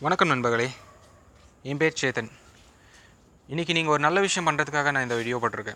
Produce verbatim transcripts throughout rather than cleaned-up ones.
வணக்கம் நண்பர்களே, என் பேர் சேதன். இன்றைக்கி நீங்கள் ஒரு நல்ல விஷயம் பண்ணுறதுக்காக நான் இந்த வீடியோ போட்டிருக்கேன்.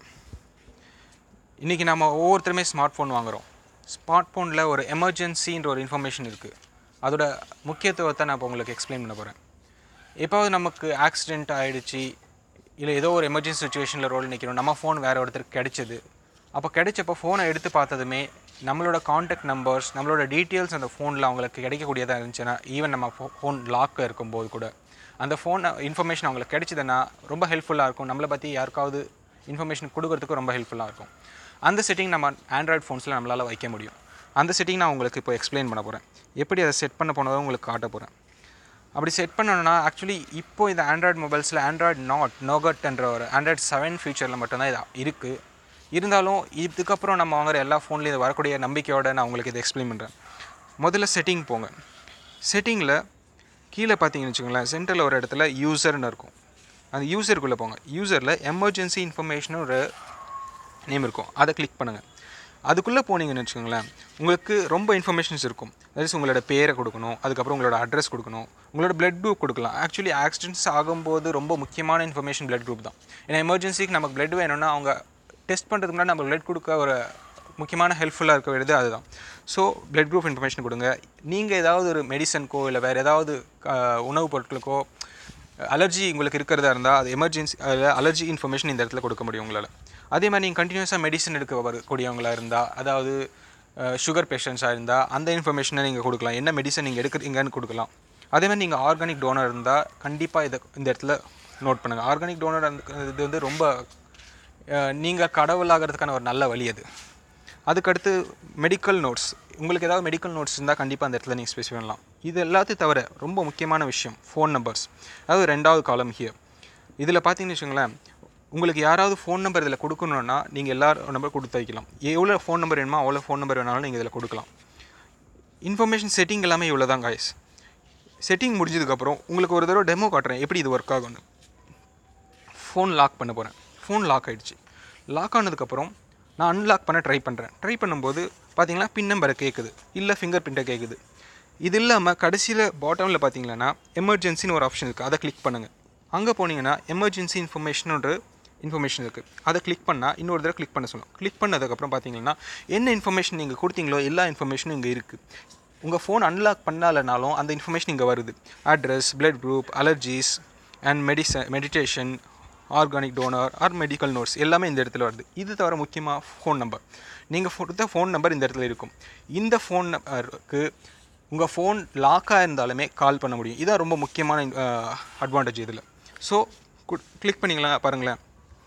இன்றைக்கி நம்ம ஒவ்வொருத்தருமே ஸ்மார்ட் ஃபோன் வாங்குகிறோம். ஸ்மார்ட் ஃபோனில் ஒரு எமர்ஜென்சின்ற ஒரு இன்ஃபர்மேஷன் இருக்குது. அதோட முக்கியத்துவத்தை நான் இப்போ உங்களுக்கு எக்ஸ்பிளைன் பண்ண போகிறேன். எப்போது நமக்கு ஆக்சிடெண்ட் ஆகிடுச்சு, இல்லை ஏதோ ஒரு எமர்ஜென்சி சுச்சுவேஷனில் ரோல் நிற்கிறோம், நம்ம ஃபோன் வேறு ஒருத்தருக்கு கிடைச்சிது. அப்போ கிடைச்சப்போ ஃபோனை எடுத்து பார்த்ததுமே நம்மளோட காண்டாக்ட் நம்பர்ஸ், நம்மளோட டீட்டெயில்ஸ் அந்த ஃபோனில் அவங்களுக்கு கிடைக்கக்கூடியதாக இருந்துச்சுன்னா, ஈவன் நம்ம ஃபோ ஃபோன் லாக்கில் இருக்கும்போது கூட அந்த ஃபோன் இன்ஃபர்மேஷன் அவங்களுக்கு கிடைச்சிதுன்னா ரொம்ப ஹெல்ப்ஃபுல்லாக இருக்கும். நம்மளை பற்றி யாருக்காவது இன்ஃபர்மேஷன் கொடுக்கறதுக்கு ரொம்ப ஹெல்ப்ஃபுல்லாக இருக்கும். அந்த செட்டிங் நம்ம ஆண்ட்ராய்டு ஃபோன்ஸில் நம்மளால் வைக்க முடியும். அந்த செட்டிங் நான் உங்களுக்கு இப்போ எக்ஸ்பிளைன் பண்ண போகிறேன். எப்படி அதை செட் பண்ண போனதை உங்களுக்கு காட்ட போகிறேன். அப்படி செட் பண்ணணும்னா ஆக்சுவலி இப்போது இந்த ஆண்ட்ராய்டு மொபைல்ஸில் ஆண்ட்ராய்டு நாட் நோகட்ன்ற ஒரு ஆண்ட்ராய்டு செவன் ஃபியூச்சரில் மட்டும்தான் இது இருக்குது. இருந்தாலும் இதுக்கப்புறம் நம்ம வாங்குகிற எல்லா ஃபோன்லேயும் இது வரக்கூடிய நம்பிக்கையோடு நான் உங்களுக்கு இதை எக்ஸ்பிளைன் பண்ணுறேன். முதல்ல செட்டிங் போங்க. செட்டிங்கில் கீழே பார்த்தீங்கன்னு வச்சுக்கோங்களேன், சென்டரில் ஒரு இடத்துல யூசர்னு இருக்கும். அந்த யூசருக்குள்ளே போங்க. யூசரில் எமர்ஜென்சி இன்ஃபர்மேஷன் ஒரு நேம் இருக்கும், அதை கிளிக் பண்ணுங்கள். அதுக்குள்ளே போனீங்கன்னு வச்சுக்கோங்களேன், உங்களுக்கு ரொம்ப இன்ஃபர்மேஷன்ஸ் இருக்கும். தட் இஸ் உங்களோட பேரை கொடுக்கணும், அதுக்கப்புறம் உங்களோட அட்ரஸ் கொடுக்கணும், உங்களோட பிளட் குரூப் கொடுக்கலாம். ஆக்சுவலி ஆக்சிடென்ட்ஸ் ஆகும்போது ரொம்ப முக்கியமான இன்ஃபர்மேஷன் பிளட் குரூப் தான். ஏன்னா எமர்ஜென்சிக்கு நமக்கு பிளட் வேணும்னா அவங்க டெஸ்ட் பண்ணுறதுக்கு முன்னாடி நம்ம பிளட் கொடுக்க ஒரு முக்கியமான ஹெல்ப்ஃபுல்லாக இருக்க வேண்டியது அதுதான். ஸோ பிளட் குரூப் இன்ஃபர்மேஷன் கொடுங்க. நீங்கள் ஏதாவது ஒரு மெடிசனுக்கோ இல்லை வேறு ஏதாவது உணவுப் பொருட்களுக்கோ அலர்ஜி உங்களுக்கு இருக்கிறதா இருந்தால் அது எமர்ஜென்சி அலர்ஜி இன்ஃபர்மேஷன் இந்த இடத்துல கொடுக்க முடியும் உங்களால். அதே மாதிரி நீங்கள் கண்டினியூஸாக மெடிசன் எடுக்க வரக்கூடியவங்களாக இருந்தால், அதாவது சுகர் பேஷண்ட்ஸாக இருந்தால் அந்த இன்ஃபர்மேஷனை நீங்கள் கொடுக்கலாம். என்ன மெடிசன் நீங்கள் எடுக்கிறீங்கன்னு கொடுக்கலாம். அதே மாதிரி நீங்கள் ஆர்கானிக் டோனர் இருந்தால் கண்டிப்பாக இதை இந்த இடத்துல நோட் பண்ணுங்கள். ஆர்கானிக் டோனர் இது வந்து ரொம்ப நீங்கள் கடவுளாகிறதுக்கான ஒரு நல்ல வழி அது. அதுக்கடுத்து மெடிக்கல் நோட்ஸ், உங்களுக்கு ஏதாவது மெடிக்கல் நோட்ஸ் இருந்தால் கண்டிப்பாக அந்த இடத்துல நீங்கள் ஸ்பெசிஃபை பண்ணலாம். இது எல்லாத்தையும் தவிர ரொம்ப முக்கியமான விஷயம் ஃபோன் நம்பர்ஸ், அதாவது ரெண்டாவது காலம் ஹியர். இதில் பார்த்தீங்கன்னு வச்சுங்களேன், உங்களுக்கு யாராவது ஃபோன் நம்பர் இதில் கொடுக்கணுன்னா நீங்கள் எல்லா நம்பர் கொடுத்து வைக்கலாம். எவ்வளோ ஃபோன் நம்பர் வேணுமோ அவ்வளோ ஃபோன் நம்பர் வேணாலும் நீங்கள் இதில் கொடுக்கலாம். இன்ஃபர்மேஷன் செட்டிங் எல்லாமே இவ்வளோ தான் காய்ஸ். செட்டிங் முடிஞ்சதுக்கப்புறம் உங்களுக்கு ஒரு தடவை டெமோ காட்டுறேன் எப்படி இது ஒர்க் ஆகும்னு. ஃபோன் லாக் பண்ண போகிறேன். ஃபோன் லாக் ஆகிடுச்சு. லாக் ஆனதுக்கப்புறம் நான் அன்லாக் பண்ண ட்ரை பண்ணுறேன். ட்ரை பண்ணும்போது பார்த்தீங்கன்னா பின் நம்பரை கேட்குது, இல்லை ஃபிங்கர் பிரிண்ட்டை கேட்குது. இது இல்லாமல் கடைசியில் பாட்டமில் பார்த்தீங்கன்னா எமர்ஜென்சின்னு ஒரு ஆப்ஷன் இருக்குது, அதை கிளிக் பண்ணுங்கள். அங்கே போனீங்கன்னா எமர்ஜென்சி இன்ஃபர்மேஷன் ஒரு இன்ஃபர்மேஷன் இருக்குது, அதை கிளிக் பண்ணால் இன்னொரு தடவை கிளிக் பண்ண சொல்லும். கிளிக் பண்ணதுக்கப்புறம் பார்த்தீங்கன்னா என்ன இன்ஃபர்மேஷன் நீங்கள் கொடுத்தீங்களோ எல்லா இன்ஃபர்மேஷனும் இங்கே இருக்குது. உங்கள் ஃபோன் அன்லாக் பண்ணாலனாலும் அந்த இன்ஃபர்மேஷன் இங்கே வருது. Address, blood group, allergies and medicine meditation, organic donor or medical notes எல்லாமே இந்த இடத்துல வருது. இது தவிர முக்கியமாக ஃபோன் நம்பர், நீங்கள் கொடுத்த ஃபோன் நம்பர் இந்த இடத்துல இருக்கும். இந்த ஃபோன் நம்பருக்கு உங்கள் ஃபோன் லாக்காக இருந்தாலுமே கால் பண்ண முடியும். இதான் ரொம்ப முக்கியமான அட்வான்டேஜ் இதில். ஸோ கிளிக் பண்ணிங்களா பாருங்களேன்,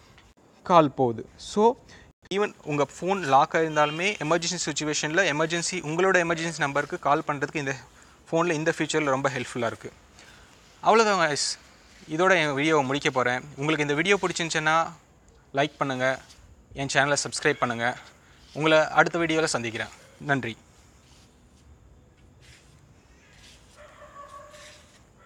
கால் போகுது. ஸோ ஈவன் உங்கள் ஃபோன் லாக்காக இருந்தாலுமே எமர்ஜென்சி சுச்சுவேஷனில் எமர்ஜென்சி உங்களோட எமர்ஜென்சி நம்பருக்கு கால் பண்ணுறதுக்கு இந்த ஃபோனில் இந்த ஃபீச்சரில் ரொம்ப ஹெல்ப்ஃபுல்லாக இருக்குது. அவ்வளோதான் guys, இதோட என் வீடியோவை முடிக்க போகிறேன். உங்களுக்கு இந்த வீடியோ பிடிச்சிருந்துச்சுன்னா லைக் பண்ணுங்கள், என் சேனலை சப்ஸ்கிரைப் பண்ணுங்கள். உங்களை அடுத்த வீடியோவில் சந்திக்கிறேன். நன்றி.